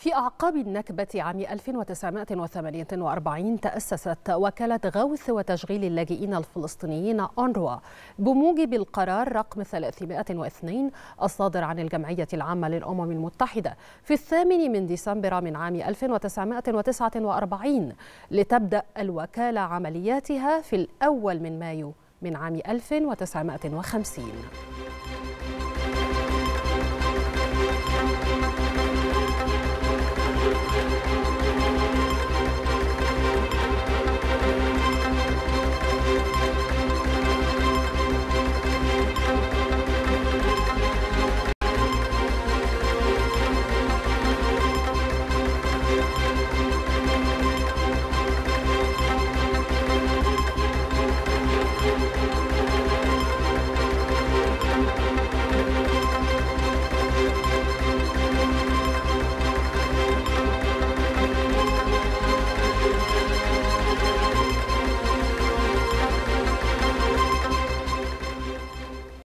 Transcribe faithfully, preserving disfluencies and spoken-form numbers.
في أعقاب النكبة عام ألف وتسعمائة وثمانية وأربعين تأسست وكالة غوث وتشغيل اللاجئين الفلسطينيين أونروا بموجب القرار رقم ثلاثمائة واثنين الصادر عن الجمعية العامة للأمم المتحدة في الثامن من ديسمبر من عام ألف وتسعمائة وتسعة وأربعين، لتبدأ الوكالة عملياتها في الأول من مايو من عام ألف وتسعمائة وخمسين.